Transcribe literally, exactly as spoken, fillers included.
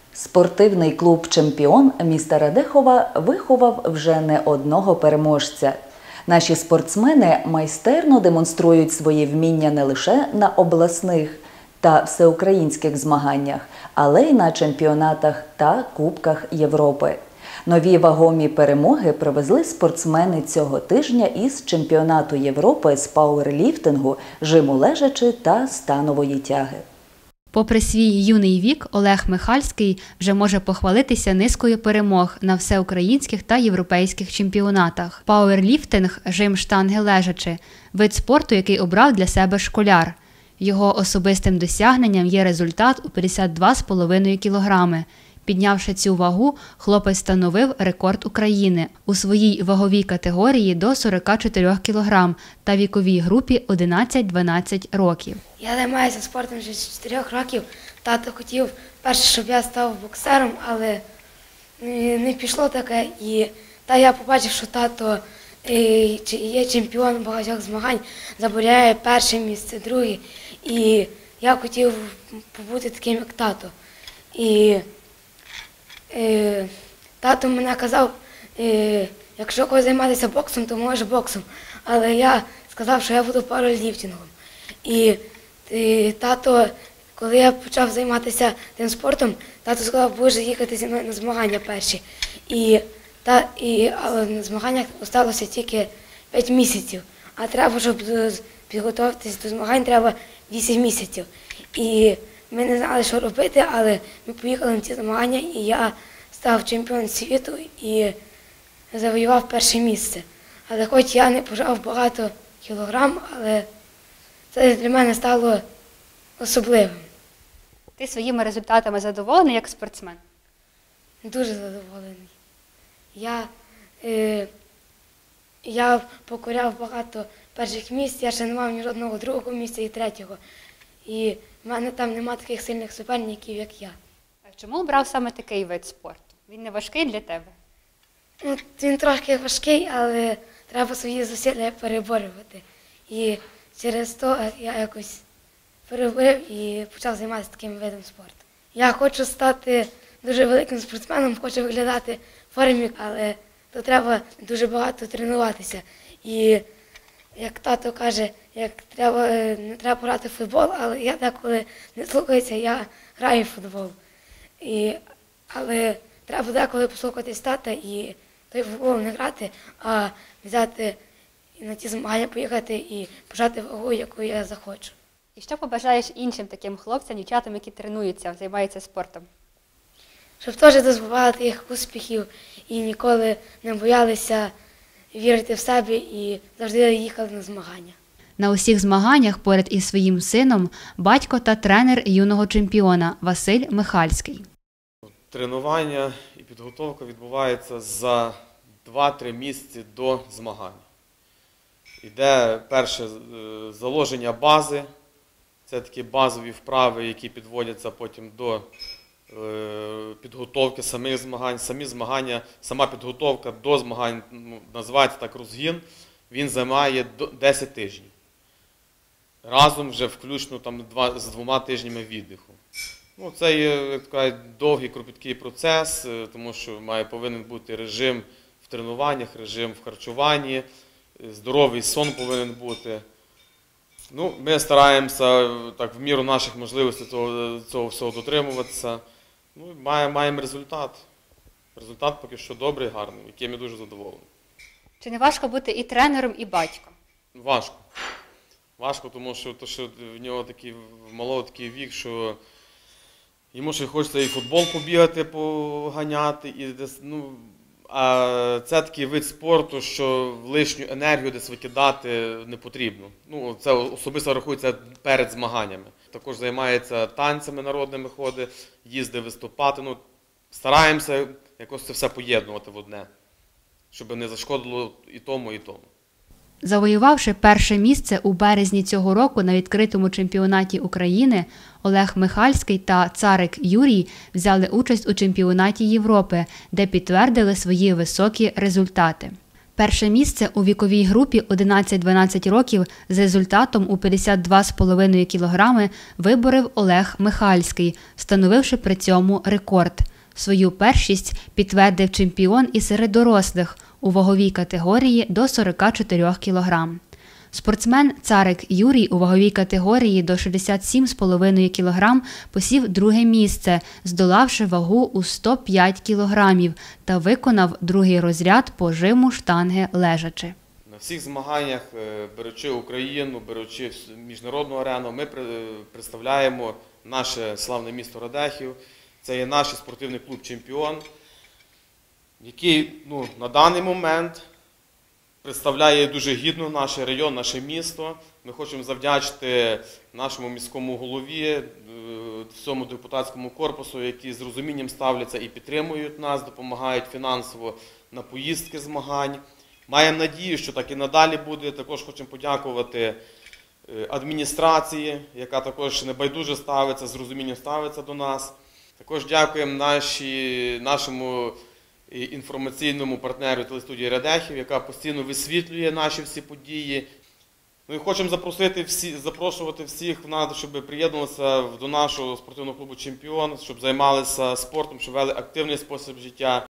Спортивний клуб «Чемпіон» міста Радехова виховав вже не одного переможця. Наші спортсмени майстерно демонструють свої вміння не лише на обласних та всеукраїнських змаганнях, але й на чемпіонатах та Кубках Європи. Нові вагомі перемоги привезли спортсмени цього тижня із чемпіонату Європи з пауерліфтингу, жиму лежачи та станової тяги. Попри свій юний вік, Олег Михальський вже може похвалитися низкою перемог на всеукраїнських та європейських чемпіонатах. Пауерліфтинг – жим штанги лежачи – вид спорту, який обрав для себе школяр. Його особистим досягненням є результат у п'ятдесят два з половиною кілограми. Піднявши цю вагу, хлопець встановив рекорд України у своїй ваговій категорії до сорока чотирьох кілограм та віковій групі одинадцять-дванадцять років. Я займаюся спортом вже з чотирьох років. Тато хотів перше, щоб я став боксером, але не пішло таке. І та я побачив, що тато є чемпіон багатьох змагань, заборяє перше місце, друге. І я хотів побути таким, як тато. І Е, тато мене казав, е, якщо когось займатися боксом, то може боксом. Але я сказав, що я буду пауерліфтингом. І е, тато, коли я почав займатися тим спортом, тато сказав, будеш їхати зі мною на змагання перші. І, та, і але на змаганнях залишилося тільки п'ять місяців. А треба, щоб підготуватися до змагань, треба вісім місяців. І ми не знали, що робити, але ми поїхали на ці змагання, і я став чемпіоном світу і завоював перше місце. Але хоч я не пожав багато кілограм, але це для мене стало особливим. Ти своїми результатами задоволений як спортсмен? Дуже задоволений. Я, е, я покоряв багато перших місць, я ще не мав ні жодного другого місця і третього. І в мене там нема таких сильних суперників, як я. А чому обрав саме такий вид спорту? Він не важкий для тебе? Ну, він трошки важкий, але треба свої зусилля переборювати. І через то я якось переборів і почав займатися таким видом спорту. Я хочу стати дуже великим спортсменом, хочу виглядати в формі, але то треба дуже багато тренуватися. І як тато каже, як треба, не треба грати в футбол, але я деколи не слухаюся, я граю в футбол. І, але треба деколи послухатись тата і той футбол не грати, а взяти і на ті змагання поїхати і пожати вагу, яку я захочу. І що побажаєш іншим таким хлопцям, дівчатам, які тренуються, займаються спортом? Щоб теж дозволяти їх успіхів і ніколи не боялися вірити в себе і завжди їхали на змагання. На усіх змаганнях поряд із своїм сином батько та тренер юного чемпіона Василь Михальський. Тренування і підготовка відбувається за два-три місяці до змагань. Іде перше заложення бази, це такі базові вправи, які підводяться потім до підготовки самих змагань. Самі змагання, сама підготовка до змагань, ну, називається так розгін, він займає десять тижнів. Разом вже включно там, два, з двома тижнями віддиху. Ну, це є, як кажуть, довгий, кропіткий процес, тому що має, повинен бути режим в тренуваннях, режим в харчуванні, здоровий сон повинен бути. Ну, ми стараємося так, в міру наших можливостей цього, цього всього дотримуватися. Ну, маємо, маємо результат. Результат поки що добрий, гарний, яким я дуже задоволений. Чи не важко бути і тренером, і батьком? Важко. Важко, тому що, то, що в нього такий в малого такий вік, що йому ще хочеться і футбол побігати, поганяти, і десь, ну, а це такий вид спорту, що лишню енергію десь викидати не потрібно. Ну, це особисто рахується перед змаганнями. Також займається танцями народними, ходить, їздить виступати. Ну, стараємося якось це все поєднувати в одне, щоб не зашкодило і тому, і тому. Завоювавши перше місце у березні цього року на відкритому чемпіонаті України, Олег Михальський та Царик Юрій взяли участь у чемпіонаті Європи, де підтвердили свої високі результати. Перше місце у віковій групі одинадцять-дванадцять років з результатом у п'ятдесят два цілих п'ять десятих кілограми виборов Олег Михальський, встановивши при цьому рекорд. Свою першість підтвердив чемпіон і серед дорослих у ваговій категорії до сорока чотирьох кілограм. Спортсмен Царик Юрій у ваговій категорії до шістдесят сім цілих п'ять десятих кілограм посів друге місце, здолавши вагу у сто п'ять кілограмів та виконав другий розряд по жиму штанги лежачи. На всіх змаганнях, е, беручи Україну, беручи вс- міжнародну арену, ми при- представляємо наше славне місто Радехів. Це є наш спортивний клуб «Чемпіон», який ну, на даний момент представляє дуже гідно наш район, наше місто. Ми хочемо завдячити нашому міському голові, е, всьому депутатському корпусу, які з розумінням ставляться і підтримують нас, допомагають фінансово на поїздки змагань. Маємо надію, що так і надалі буде. Також хочемо подякувати е, адміністрації, яка також небайдуже ставиться, з розумінням ставиться до нас. Також дякуємо наші, нашому інформаційному партнеру телестудії Радехів, яка постійно висвітлює наші всі події. Ну і хочемо запросити всі, запрошувати всіх в нас, щоб приєднувалися до нашого спортивного клубу «Чемпіон», щоб займалися спортом, щоб вели активний спосіб життя.